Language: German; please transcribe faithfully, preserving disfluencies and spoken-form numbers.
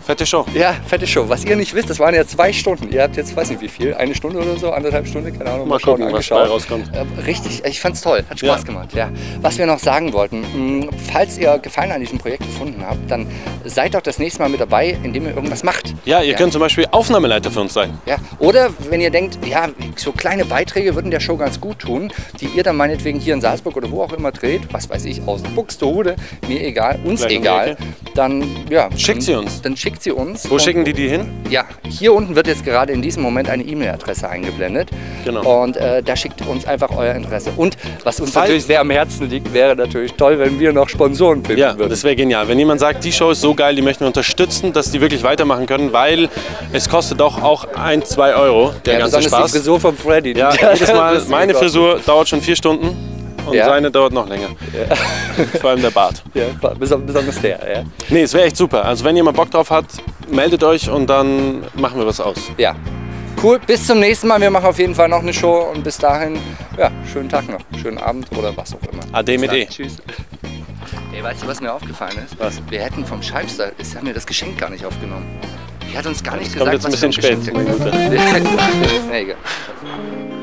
Fette Show. Ja, fette Show. Was ihr nicht wisst, das waren ja zwei Stunden. Ihr habt jetzt, weiß nicht wie viel, eine Stunde oder so, anderthalb Stunden, keine Ahnung. Mal, mal gucken, was dabei rauskommt. Äh, richtig, ich fand's toll, hat Spaß ja. gemacht. Ja. Was wir noch sagen wollten, mh, falls ihr Gefallen an diesem Projekt gefunden habt, dann seid doch das nächste Mal mit dabei, indem ihr irgendwas macht. Ja, ihr ja. könnt zum Beispiel Aufnahmeleiter für uns sein. Ja. Oder wenn ihr denkt, ja, so kleine Beiträge würden der Show ganz gut tun, die ihr dann meinetwegen hier in Salzburg oder wo auch immer dreht, was weiß ich, aus Buxtehude, mir egal, uns Vielleicht egal, dann ja. Schickt dann, sie uns. Dann schickt sie uns. Wo schicken die die hin? Ja, hier unten wird jetzt gerade in diesem Moment eine E-Mail-Adresse eingeblendet. Genau. Und äh, da schickt uns einfach euer Interesse. Und was uns Falls natürlich sehr am Herzen liegt, wäre natürlich toll, wenn wir noch Sponsoren finden ja, würden. Das wäre genial. Wenn jemand sagt, die Show ist so geil, die möchten wir unterstützen, dass die wirklich weitermachen können, weil es kostet doch auch ein, zwei Euro, der ja, ganze Spaß. Die Frisur von Freddy. Ja, jedes Mal, meine Frisur dauert schon vier Stunden. Und ja. seine dauert noch länger. Ja. Vor allem der Bart. Ja, besonders der, ja. Nee, es wäre echt super. Also wenn jemand Bock drauf hat, meldet euch und dann machen wir was aus. Ja. Cool, bis zum nächsten Mal. Wir machen auf jeden Fall noch eine Show und bis dahin, ja, schönen Tag noch, schönen Abend oder was auch immer. Ade mit E. Tschüss. Ey, weißt du, was mir aufgefallen ist? Was? Wir hätten vom Scheibster, es haben wir das Geschenk gar nicht aufgenommen. Die hat uns gar nicht das gesagt, kommt jetzt ein bisschen spät. Minute. Nee, egal.